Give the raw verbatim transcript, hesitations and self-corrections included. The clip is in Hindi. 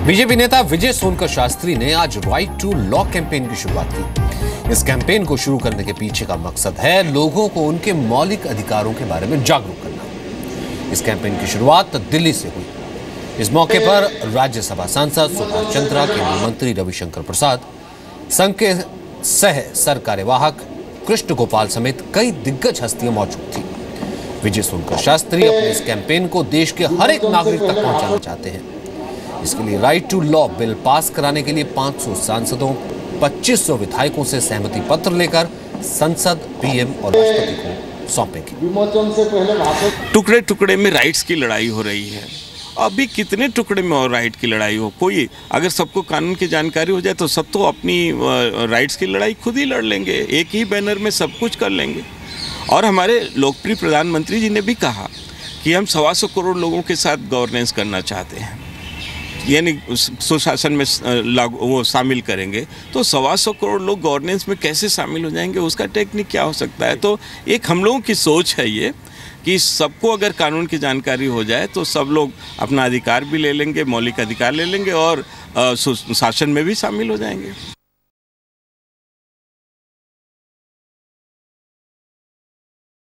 बीजेपी नेता विजय सोनकर शास्त्री ने आज राइट टू लॉ कैंपेन की शुरुआत की। इस कैंपेन को शुरू करने के पीछे का मकसद है लोगों को उनके मौलिक अधिकारों के बारे में जागरूक करना। इस कैंपेन की शुरुआत दिल्ली से हुई। इस मौके पर राज्यसभा सांसद सुभाष चंद्रा, केंद्रीय मंत्री रविशंकर प्रसाद, संघ के सह सर कार्यवाहक कृष्ण गोपाल समेत कई दिग्गज हस्तियां मौजूद थी। विजय सोनकर शास्त्री अपने इस कैंपेन को देश के हर एक नागरिक तक पहुंचाना चाहते हैं। इसके लिए right to law bill pass कराने के लिए पाँच सौ सांसदों, पच्चीस सौ विधायकों से सहमति पत्र लेकर संसद, पीएम और राष्ट्रपति को सौंपेंगे। टुकड़े टुकड़े में राइट्स की लड़ाई हो रही है। अभी कितने टुकड़े में और राइट की लड़ाई हो, कोई अगर सबको कानून की जानकारी हो जाए तो सब तो अपनी राइट्स की लड़ाई खुद ही लड़ लेंगे, एक ही बैनर में सब कुछ कर लेंगे। और हमारे लोकप्रिय प्रधानमंत्री जी ने भी कहा कि हम सवा सौ करोड़ लोगों के साथ गवर्नेंस करना चाहते हैं, यानी सुशासन में लागू वो शामिल करेंगे। तो सवा सौ करोड़ लोग गवर्नेंस में कैसे शामिल हो जाएंगे, उसका टेक्निक क्या हो सकता है। तो एक हम लोगों की सोच है ये कि सबको अगर कानून की जानकारी हो जाए तो सब लोग अपना अधिकार भी ले लेंगे, मौलिक अधिकार ले लेंगे और शासन में भी शामिल हो जाएंगे।